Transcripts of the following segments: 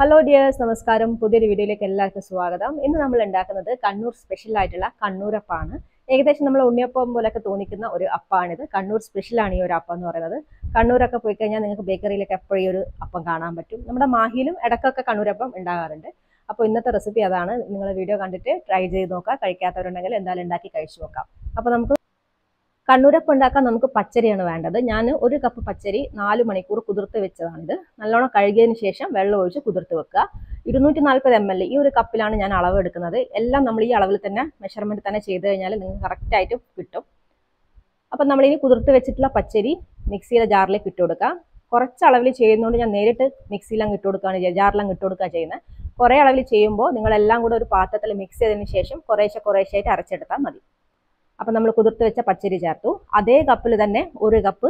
Hello dears, നമസ്കാരം. പുതിയൊരു വീഡിയോയിലേക്ക് എല്ലാവർക്കും സ്വാഗതം. ഇന്ന് നമ്മൾ ഉണ്ടാക്കുന്നത് കണ്ണൂർ സ്പെഷ്യൽ ആയിട്ടുള്ള കണ്ണൂരപ്പാണ്. ഏകദേശം നമ്മൾ ഉണ്ണിയപ്പം പോലൊക്കെ തോന്നിക്കുന്ന ഒരു അപ്പാണിത്. കണ്ണൂർ സ്പെഷ്യലാണ് ഈ ഒരു അപ്പം എന്ന് പറയുന്നത്. കണ്ണൂരൊക്കെ പോയി കഴിഞ്ഞാൽ നിങ്ങൾക്ക് ബേക്കറിയിലൊക്കെ എപ്പോഴും ഈ ഒരു അപ്പം കാണാൻ പറ്റും. നമ്മുടെ മാഹിയിലും ഇടയ്ക്കൊക്കെ കണ്ണൂരപ്പം ഉണ്ടാകാറുണ്ട്. അപ്പോൾ ഇന്നത്തെ റെസിപ്പി അതാണ്. നിങ്ങൾ വീഡിയോ കണ്ടിട്ട് ട്രൈ ചെയ്ത് നോക്കുക. കഴിക്കാത്തവരുണ്ടെങ്കിൽ എന്തായാലും ഉണ്ടാക്കി കഴിച്ചു നോക്കാം. അപ്പോൾ നമുക്ക് കണ്ണൂരപ്പം ഉണ്ടാക്കാൻ നമുക്ക് പച്ചരിയാണ് വേണ്ടത്. ഞാൻ ഒരു കപ്പ് പച്ചരി 4 മണിക്കൂർ കുതിർത്ത് വെച്ചതാണിത്. നല്ലോണം കഴുകിയതിന് ശേഷം വെള്ളം ഒഴിച്ച് കുതിർത്ത് വെക്കുക. 240 ml ഈ ഒരു കപ്പിലാണ് ഞാൻ അളവ് എടുക്കുന്നത്. എല്ലാം നമ്മൾ ഈ അളവിൽ തന്നെ മെഷർമെന്റ് തന്നെ ചെയ്ത് കഴിഞ്ഞാൽ നിങ്ങൾക്ക് കറക്റ്റായിട്ട് കിട്ടും. അപ്പം നമ്മളിനി കുതിർത്ത് വെച്ചിട്ടുള്ള പച്ചരി മിക്സിയുടെ ജാറിലേക്ക് ഇട്ട് കൊടുക്കുക. കുറച്ച് അളവിൽ ചെയ്യുന്നതുകൊണ്ട് ഞാൻ നേരിട്ട് മിക്സിയിലങ്ങ് ഇട്ട് കൊടുക്കുകയാണ് ചെയ്യുക, ജാറിലങ്ങ് ഇട്ട് കൊടുക്കുക ചെയ്യുന്നത്. കുറേ അളവിൽ ചെയ്യുമ്പോൾ നിങ്ങളെല്ലാം കൂടെ ഒരു പാത്രത്തിൽ മിക്സ് ചെയ്തതിന് ശേഷം കുറേശ്ശെ അരച്ചെടുത്താൽ മതി. അപ്പം നമ്മൾ കുതിർത്ത് വെച്ച പച്ചരി ചേർത്തു. അതേ കപ്പിൽ തന്നെ ഒരു കപ്പ്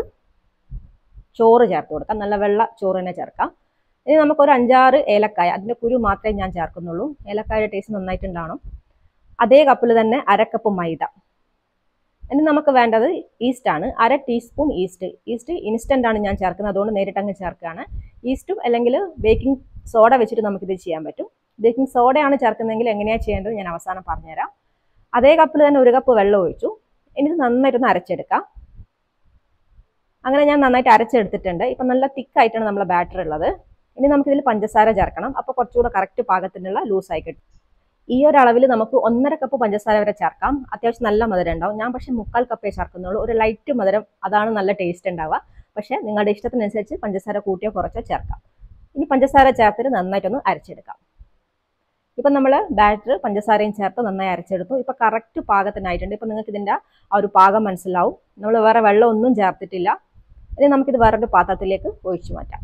ചോറ് ചേർത്ത് കൊടുക്കാം. നല്ല വെള്ള ചോറ് തന്നെ ചേർക്കാം. ഇനി നമുക്കൊരു 5-6 ഏലക്കായ, അതിൻ്റെ കുരു മാത്രമേ ഞാൻ ചേർക്കുന്നുള്ളൂ. ഏലക്കായുടെ ടേസ്റ്റ് നന്നായിട്ടുണ്ടാവണം. അതേ കപ്പിൽ തന്നെ അരക്കപ്പ് മൈദ. ഇനി നമുക്ക് വേണ്ടത് ഈസ്റ്റാണ്. 1/2 ടീസ്പൂൺ ഈസ്റ്റ് ഇൻസ്റ്റൻ്റ് ആണ് ഞാൻ ചേർക്കുന്നത്, അതുകൊണ്ട് നേരിട്ട് അങ്ങ് ചേർക്കുകയാണ്. ഈസ്റ്റും അല്ലെങ്കിൽ ബേക്കിംഗ് സോഡ വെച്ചിട്ട് നമുക്കിത് ചെയ്യാൻ പറ്റും. ബേക്കിംഗ് സോഡയാണ് ചേർക്കുന്നതെങ്കിൽ എങ്ങനെയാണ് ചെയ്യേണ്ടത് ഞാൻ അവസാനം പറഞ്ഞുതരാം. അതേ കപ്പിൽ തന്നെ ഒരു കപ്പ് വെള്ളം ഒഴിച്ചു. ഇനി ഇത് നന്നായിട്ടൊന്ന് അരച്ചെടുക്കാം. അങ്ങനെ ഞാൻ നന്നായിട്ട് അരച്ചെടുത്തിട്ടുണ്ട്. ഇപ്പം നല്ല തിക്കായിട്ടാണ് നമ്മളെ ബാറ്റർ ഉള്ളത്. ഇനി നമുക്കിതിൽ പഞ്ചസാര ചേർക്കണം. അപ്പോൾ കുറച്ചുകൂടെ കറക്റ്റ് പാകത്തിനുള്ള ലൂസായി കിട്ടും. ഈ ഒരു അളവിൽ നമുക്ക് 1.5 കപ്പ് പഞ്ചസാര വരെ ചേർക്കാം. അത്യാവശ്യം നല്ല മധുരം ഉണ്ടാവും. ഞാൻ പക്ഷേ 3/4 കപ്പേ ചേർക്കുന്നുള്ളൂ. ഒരു ലൈറ്റ് മധുരം, അതാണ് നല്ല ടേസ്റ്റ് ഉണ്ടാവുക. പക്ഷേ നിങ്ങളുടെ ഇഷ്ടത്തിനനുസരിച്ച് പഞ്ചസാര കൂട്ടിയോ കുറച്ചോ ചേർക്കാം. ഇനി പഞ്ചസാര ചേർത്തിട്ട് നന്നായിട്ടൊന്ന് അരച്ചെടുക്കാം. ഇപ്പം നമ്മൾ ബാറ്റർ പഞ്ചസാരയും ചേർത്ത് നന്നായി അരച്ചെടുത്തു. ഇപ്പം കറക്റ്റ് പാകത്തിനായിട്ടുണ്ട്. ഇപ്പം നിങ്ങൾക്ക് ഇതിൻ്റെ ആ ഒരു പാകം മനസ്സിലാവും. നമ്മൾ വേറെ വെള്ളം ഒന്നും ചേർത്തിട്ടില്ല. ഇനി നമുക്കിത് വേറൊരു പാത്രത്തിലേക്ക് ഒഴിച്ചു മാറ്റാം.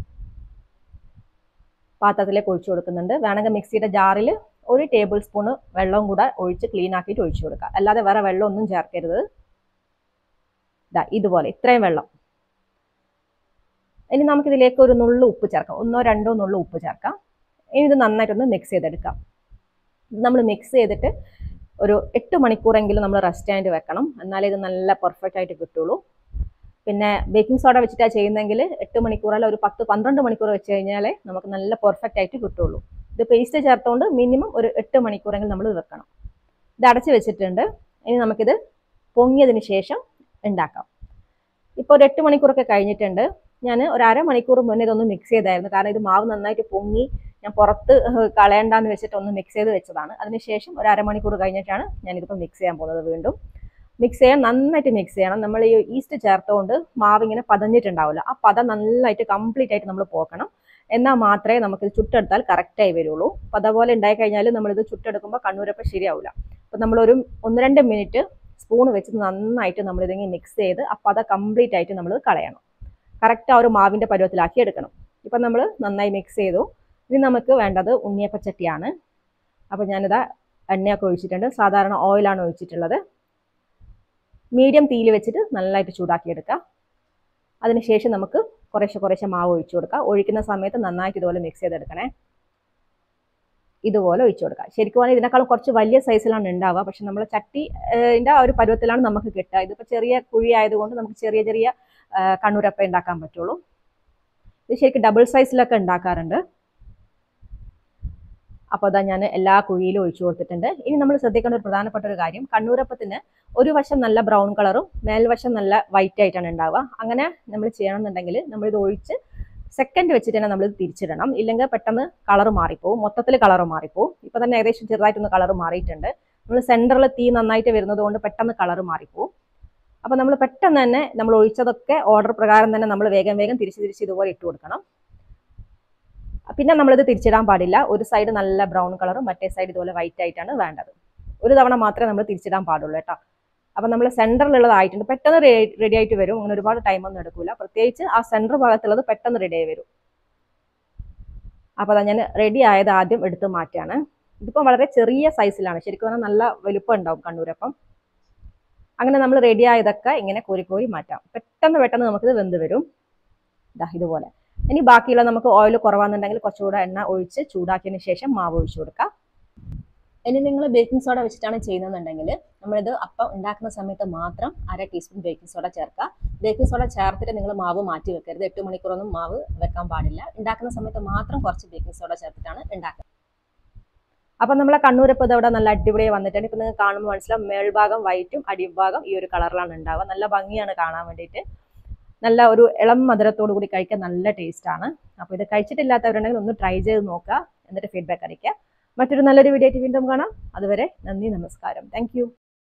പാത്രത്തിലേക്ക് ഒഴിച്ചു കൊടുക്കുന്നുണ്ട്. വേണമെങ്കിൽ മിക്സിയുടെ ജാറിൽ 1 ടേബിൾ സ്പൂണ് വെള്ളവും കൂടെ ഒഴിച്ച് ക്ലീൻ ആക്കിയിട്ട് ഒഴിച്ചു കൊടുക്കുക. അല്ലാതെ വേറെ വെള്ളം ഒന്നും ചേർക്കരുത്. ഇതുപോലെ ഇത്രയും വെള്ളം. ഇനി നമുക്കിതിലേക്ക് ഒരു നുള്ളു ഉപ്പ് ചേർക്കാം. 1-2 നുള്ളു ഉപ്പ് ചേർക്കാം. ഇനി ഇത് നന്നായിട്ടൊന്ന് മിക്സ് ചെയ്തെടുക്കാം. ഇത് നമ്മൾ മിക്സ് ചെയ്തിട്ട് ഒരു 8 മണിക്കൂറെങ്കിലും നമ്മൾ റെസ്റ്റ് ആയിട്ട് വെക്കണം. എന്നാലേ ഇത് നല്ല പെർഫെക്റ്റ് ആയിട്ട് കിട്ടുള്ളൂ. പിന്നെ ബേക്കിംഗ് സോഡ വെച്ചിട്ടാണ് ചെയ്യുന്നതെങ്കിൽ 8 മണിക്കൂറല്ല, ഒരു 10-12 മണിക്കൂർ വെച്ച് കഴിഞ്ഞാലേ നമുക്ക് നല്ല പെർഫെക്റ്റ് ആയിട്ട് കിട്ടുള്ളൂ. ഇത് പേസ്റ്റ് ചേർത്തുകൊണ്ട് മിനിമം ഒരു 8 മണിക്കൂറെങ്കിലും നമ്മൾ വെക്കണം. ഇത് അടച്ച് വെച്ചിട്ടുണ്ട്. ഇനി നമുക്കിത് പൊങ്ങിയതിന് ശേഷം ഉണ്ടാക്കാം. ഇപ്പോൾ ഒരു 8 മണിക്കൂറൊക്കെ കഴിഞ്ഞിട്ടുണ്ട്. ഞാൻ ഒരു 1/2 മണിക്കൂർ മുന്നേ ഇതൊന്ന് മിക്സ് ചെയ്തായിരുന്നു. കാരണം ഇത് മാവ് നന്നായിട്ട് പൊങ്ങി ഞാൻ പുറത്ത് കളയണ്ടെന്ന് വെച്ചിട്ട് ഒന്ന് മിക്സ് ചെയ്ത് വെച്ചതാണ്. അതിനുശേഷം ഒരു 1/2 മണിക്കൂർ കഴിഞ്ഞിട്ടാണ് ഞാനിതിപ്പോൾ മിക്സ് ചെയ്യാൻ പോകുന്നത്. വീണ്ടും മിക്സ് ചെയ്യാൻ നന്നായിട്ട് മിക്സ് ചെയ്യണം. നമ്മൾ ഈ ഈസ്റ്റ് ചേർത്തുകൊണ്ട് മാവ് ഇങ്ങനെ പതഞ്ഞിട്ടുണ്ടാവില്ല. ആ പദം നന്നായിട്ട് കംപ്ലീറ്റ് ആയിട്ട് നമ്മൾ പോക്കണം. എന്നാൽ മാത്രമേ നമുക്കിത് ചുട്ടെടുത്താൽ കറക്റ്റായി വരുള്ളൂ. അപ്പോൾ അതുപോലെ ഉണ്ടായി കഴിഞ്ഞാൽ നമ്മളിത് ചുട്ടെടുക്കുമ്പോൾ കണ്ണൂരപ്പം ശരിയാവില്ല. അപ്പോൾ നമ്മളൊരു 1-2 മിനിറ്റ് സ്പൂൺ വെച്ച് നന്നായിട്ട് നമ്മളിതിങ്ങനെ മിക്സ് ചെയ്ത് ആ പദം കംപ്ലീറ്റ് ആയിട്ട് നമ്മൾ കളയണം. കറക്റ്റ് ആ ഒരു മാവിൻ്റെ പരുവത്തിലാക്കി എടുക്കണം. ഇപ്പം നമ്മൾ നന്നായി മിക്സ് ചെയ്തു. ഇനി നമുക്ക് വേണ്ടത് ഉണ്ണിയപ്പച്ചട്ടിയാണ്. അപ്പോൾ ഞാനിതാ എണ്ണയൊക്കെ ഒഴിച്ചിട്ടുണ്ട്. സാധാരണ ഓയിലാണ് ഒഴിച്ചിട്ടുള്ളത്. മീഡിയം തീയിൽ വെച്ചിട്ട് നന്നായിട്ട് ചൂടാക്കിയെടുക്കുക. അതിനുശേഷം നമുക്ക് കുറേശ്ശെ മാവ് ഒഴിച്ചു കൊടുക്കുക. ഒഴിക്കുന്ന സമയത്ത് നന്നായിട്ട് ഇതുപോലെ മിക്സ് ചെയ്തെടുക്കണേ. ഇതുപോലെ ഒഴിച്ചു കൊടുക്കുക. ശരിക്കും പറഞ്ഞാൽ ഇതിനേക്കാളും കുറച്ച് വലിയ സൈസിലാണ് ഉണ്ടാവുക. പക്ഷെ നമ്മൾ ചട്ടിൻ്റെ ആ ഒരു പരുവത്തിലാണ് നമുക്ക് കിട്ടുക. ഇതിപ്പോൾ ചെറിയ കുഴി ആയതുകൊണ്ട് നമുക്ക് ചെറിയ കണ്ണൂരപ്പം ഉണ്ടാക്കാൻ പറ്റുള്ളൂ. ഇത് ശരിക്കും ഡബിൾ സൈസിലൊക്കെ ഉണ്ടാക്കാറുണ്ട്. അപ്പോൾ അതാ ഞാൻ എല്ലാ കുഴിയിലും ഒഴിച്ചു കൊടുത്തിട്ടുണ്ട്. ഇനി നമ്മൾ ശ്രദ്ധിക്കേണ്ട ഒരു പ്രധാനപ്പെട്ട ഒരു കാര്യം, കണ്ണൂരപ്പത്തിന് ഒരു വശം നല്ല ബ്രൗൺ കളറും മേൽവശം നല്ല വൈറ്റ് ആയിട്ടാണ് ഉണ്ടാവുക. അങ്ങനെ നമ്മൾ ചെയ്യണമെന്നുണ്ടെങ്കിൽ നമ്മളിത് ഒഴിച്ച് സെക്കൻഡ് വെച്ചിട്ട് തന്നെ നമ്മളിത് തിരിച്ചിടണം. ഇല്ലെങ്കിൽ പെട്ടെന്ന് കളർ മാറിപ്പോവും, മൊത്തത്തിൽ കളർ മാറിപ്പോവും. ഇപ്പോൾ തന്നെ ഏകദേശം ചെറുതായിട്ടൊന്ന് കളർ മാറിയിട്ടുണ്ട്. നമ്മൾ സെൻറ്ററിൽ തീ നന്നായിട്ട് വരുന്നത് കൊണ്ട് പെട്ടെന്ന് കളർ മാറിപ്പോവും. അപ്പോൾ നമ്മൾ പെട്ടെന്ന് തന്നെ നമ്മൾ ഒഴിച്ചതൊക്കെ ഓർഡർ പ്രകാരം തന്നെ നമ്മൾ വേഗം തിരിച്ച് ഇതുപോലെ ഇട്ട് കൊടുക്കണം. പിന്നെ നമ്മളിത് തിരിച്ചിടാൻ പാടില്ല. ഒരു സൈഡ് നല്ല ബ്രൗൺ കളറും മറ്റേ സൈഡ് ഇതുപോലെ വൈറ്റ് ആയിട്ടാണ് വേണ്ടത്. ഒരു തവണ മാത്രമേ നമ്മൾ തിരിച്ചിടാൻ പാടുള്ളൂ കേട്ടോ. അപ്പം നമ്മൾ സെൻറ്ററിലുള്ളതായിട്ടുണ്ട്. പെട്ടെന്ന് റെഡി ആയിട്ട് വരും. അങ്ങനെ ഒരുപാട് ടൈമൊന്നും എടുക്കില്ല. പ്രത്യേകിച്ച് ആ സെൻറ്റർ ഭാഗത്തുള്ളത് പെട്ടെന്ന് റെഡി ആയി വരും. അപ്പോൾ അതാ ഞാൻ റെഡി ആയത് ആദ്യം എടുത്ത് മാറ്റാണ്. ഇതിപ്പം വളരെ ചെറിയ സൈസിലാണ്. ശരിക്കും പറഞ്ഞാൽ നല്ല വലുപ്പം ഉണ്ടാവും കണ്ണൂരപ്പം. അങ്ങനെ നമ്മൾ റെഡി ആയതൊക്കെ ഇങ്ങനെ കോരി മാറ്റാം. പെട്ടെന്ന് നമുക്കിത് വെന്ത് വരും. ഇതുപോലെ. ഇനി ബാക്കിയുള്ള നമുക്ക് ഓയിൽ കുറവാണെന്നുണ്ടെങ്കിൽ കുറച്ചുകൂടെ എണ്ണ ഒഴിച്ച് ചൂടാക്കിയതിന് ശേഷം മാവ് ഒഴിച്ചു കൊടുക്കാം. ഇനി നിങ്ങൾ ബേക്കിംഗ് സോഡ വെച്ചിട്ടാണ് ചെയ്യുന്നതെന്നുണ്ടെങ്കിൽ നമ്മളിത് അപ്പം ഉണ്ടാക്കുന്ന സമയത്ത് മാത്രം 1/2 ടീസ്പൂൺ ബേക്കിംഗ് സോഡ ചേർക്കുക. ബേക്കിംഗ് സോഡ ചേർത്തിട്ട് നിങ്ങൾ മാവ് മാറ്റി വെക്കരുത്. 8 മണിക്കൂറൊന്നും മാവ് വെക്കാൻ പാടില്ല. ഉണ്ടാക്കുന്ന സമയത്ത് മാത്രം കുറച്ച് ബേക്കിംഗ് സോഡ ചേർത്തിട്ടാണ് ഉണ്ടാക്കുക. അപ്പം നമ്മളെ കണ്ണൂരപ്പം ഇതവിടെ നല്ല അടിപൊളിയായി വന്നിട്ടുണ്ട്. ഇപ്പം നിങ്ങൾക്ക് കാണുമ്പോൾ മനസ്സിലാവും മേൽഭാഗം വൈറ്റും അടിഭാഗം ഈ ഒരു കളറിലാണ് ഉണ്ടാവുക. നല്ല ഭംഗിയാണ് കാണാൻ വേണ്ടിയിട്ട്. നല്ല ഒരു ഇളം മധുരത്തോടു കൂടി കഴിക്കാൻ നല്ല ടേസ്റ്റാണ്. അപ്പോൾ ഇത് കഴിച്ചിട്ടില്ലാത്തവരുണ്ടെങ്കിൽ ഒന്ന് ട്രൈ ചെയ്ത് നോക്കുക, എന്നിട്ട് ഫീഡ്ബാക്ക് അറിയിക്കുക. മറ്റൊരു നല്ലൊരു വീഡിയോ ആയിട്ട് വീണ്ടും കാണാം. അതുവരെ നന്ദി, നമസ്കാരം. Thank U.